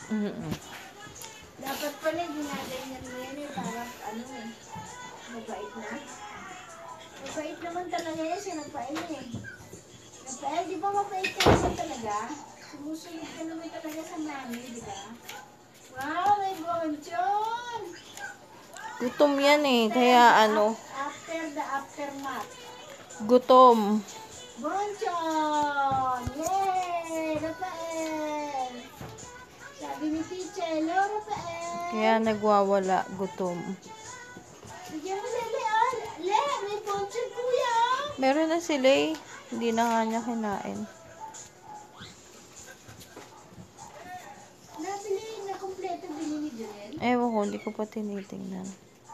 Dapat pala ginaganyan mo yan eh, parang ano eh, mabait na. Mabait naman talaga yan, si Rafael eh. Rafael, di ba mabait ka naman talaga? Sumusunod ka naman talaga sa mami, di ba? Wow, may bonchon! Gutom yan eh, kaya ano, After the aftermath. gutom. Bonchon! Yay! Rafael! Sabi ni teacher, hello Rafael! Kaya nagwawala, gutom. Bigyan mo Lele, ah! Le, may bonchon kuya! Meron na sila eh. Hindi na nga niya kinain. Nabili na kompleto binili din. Ewan ko, hindi ko pa tinitingnan.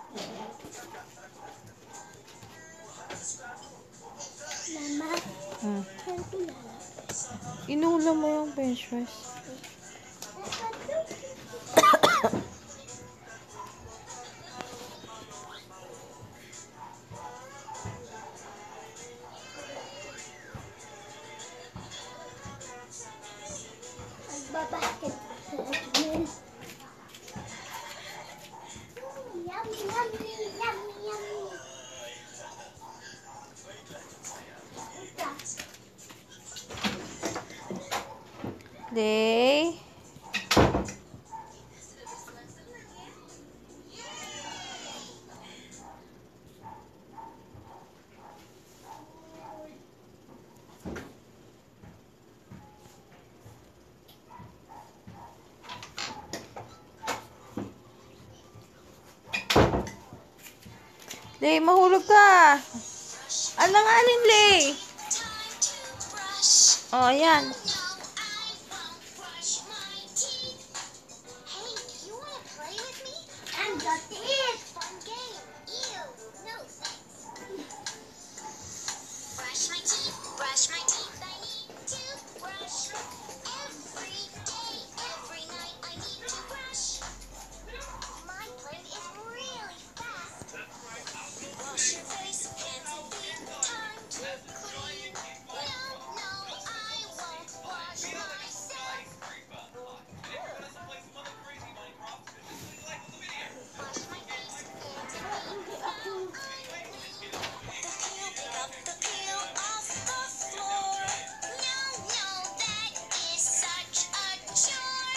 Mama, saan ko Inulam mo yung french fries. Magbabasket. Yummy, yummy, yummy, yummy. Day. Day, mahulog ka. Alang-alin, Lay. Oh, ayan. And that's it. Fun game. Ew. No thanks. Brush my teeth. Brush my teeth. I need to brush. Every day, every night, I need to brush. My brain is really fast. Wash your face, hands and feet. Time to clean. No, no, I won't wash myself. Wash my face, hands and feet. Now I'm clean. The peel, pick up the peel off the floor. No, no, that is such a chore.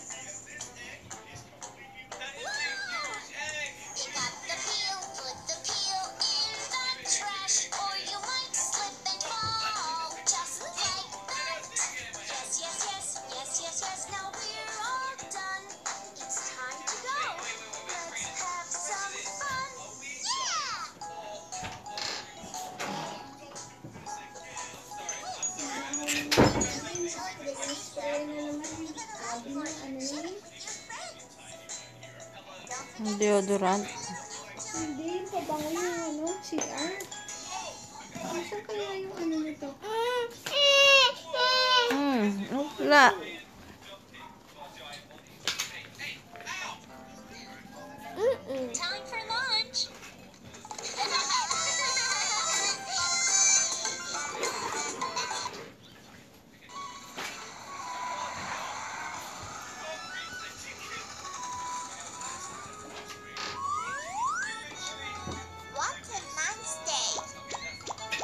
Woo! Pick up the peel, put the peel in the trash, or you might slip and fall, just like that. Yes, yes, yes, yes, yes, yes, now we're all done. It's time to go. Let's have some fun. Yeah! Deodorant. Hindi, pabango yung ano, CR. Saan kaya yung ano nito? Wala. Time for lunch. What a nice day.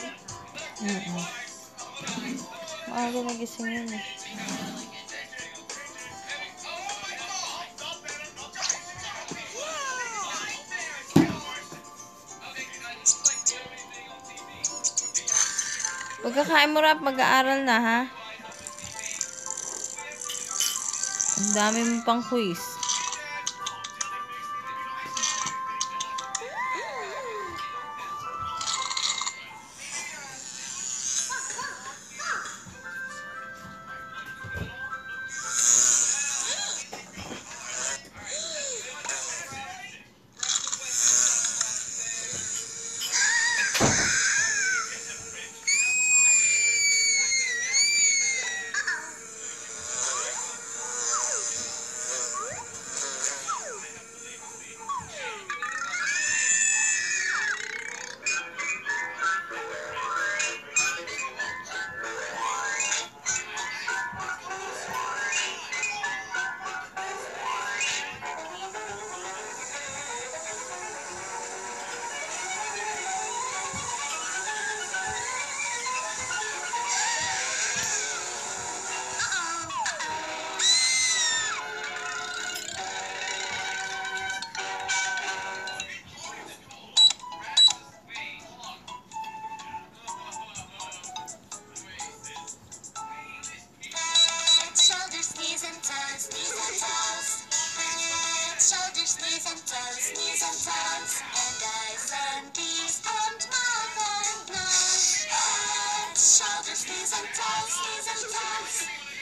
Maaga nagising yun eh. Pagkakain mo, Rap, mag-aaral na, ha? Ang dami mo pang quiz. Head, shoulders, knees and toes, knees and toes. Head, shoulders, knees and toes, knees and toes. And eyes and ears and mouth and nose. Head, shoulders, knees and toes, knees and toes.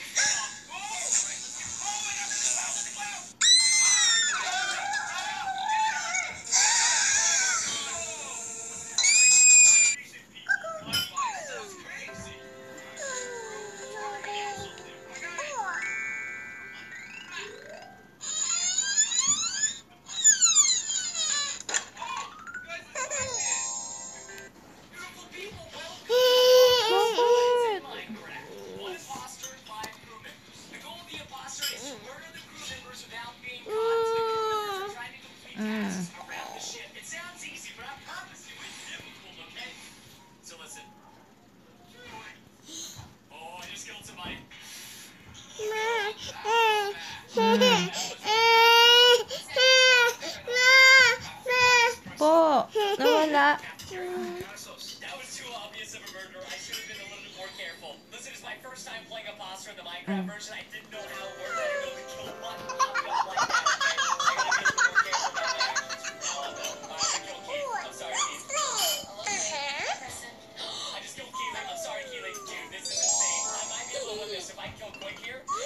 Po, nawala. That was too obvious of a murder. I should have been a little bit more careful. Listen, it's my first time playing Imposter in the Minecraft version. I didn't know how it worked. I didn't know the kill button popped up like that. Okay? I gotta be a little more careful about my actions. I killed Keith. I'm sorry, Keith. I just killed Keith. I'm sorry, Keith. Dude, this is insane. I might be able to win this if I kill quick here.